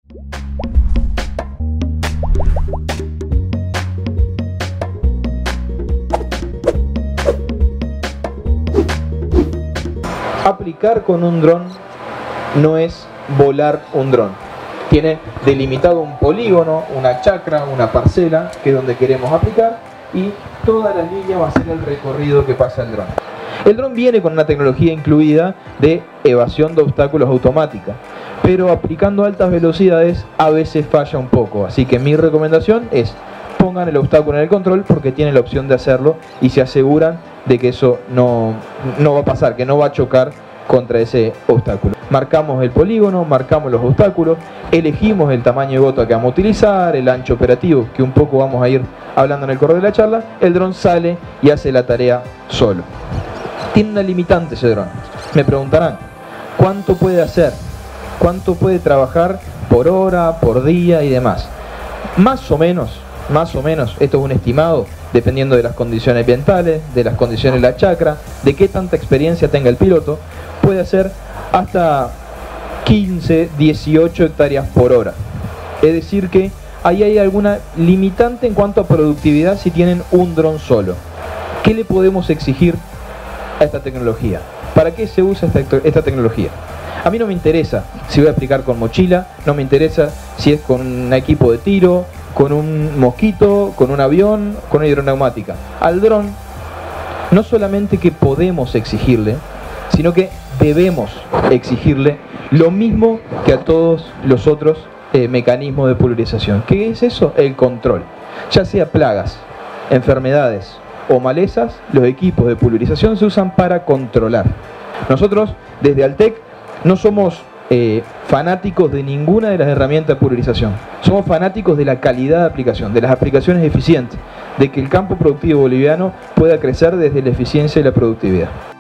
Aplicar con un dron no es volar un dron. Tiene delimitado un polígono, una chacra, una parcela, que es donde queremos aplicar, y toda la línea va a ser el recorrido que pasa el dron. El dron viene con una tecnología incluida de evasión de obstáculos automática, pero aplicando altas velocidades a veces falla un poco, así que mi recomendación es pongan el obstáculo en el control porque tienen la opción de hacerlo y se aseguran de que eso no va a pasar, que no va a chocar contra ese obstáculo. Marcamos el polígono, marcamos los obstáculos, elegimos el tamaño de gota que vamos a utilizar, el ancho operativo, que un poco vamos a ir hablando en el correo de la charla. El dron sale y hace la tarea solo. Tiene una limitante ese dron. Me preguntarán, ¿cuánto puede hacer? ¿Cuánto puede trabajar por hora, por día y demás? Más o menos, esto es un estimado, dependiendo de las condiciones ambientales, de las condiciones de la chacra, de qué tanta experiencia tenga el piloto, puede hacer hasta 15, 18 hectáreas por hora. Es decir que ahí hay alguna limitante en cuanto a productividad si tienen un dron solo. ¿Qué le podemos exigir a esta tecnología? ¿Para qué se usa esta tecnología? A mí no me interesa si voy a aplicar con mochila, no me interesa si es con un equipo de tiro, con un mosquito, con un avión, con una hidroneumática. Al dron no solamente que podemos exigirle, sino que debemos exigirle lo mismo que a todos los otros mecanismos de pulverización. ¿Qué es eso? El control. Ya sea plagas, enfermedades o malezas, los equipos de pulverización se usan para controlar. Nosotros desde Altec no somos fanáticos de ninguna de las herramientas de pulverización. Somos fanáticos de la calidad de aplicación, de las aplicaciones eficientes, de que el campo productivo boliviano pueda crecer desde la eficiencia y la productividad.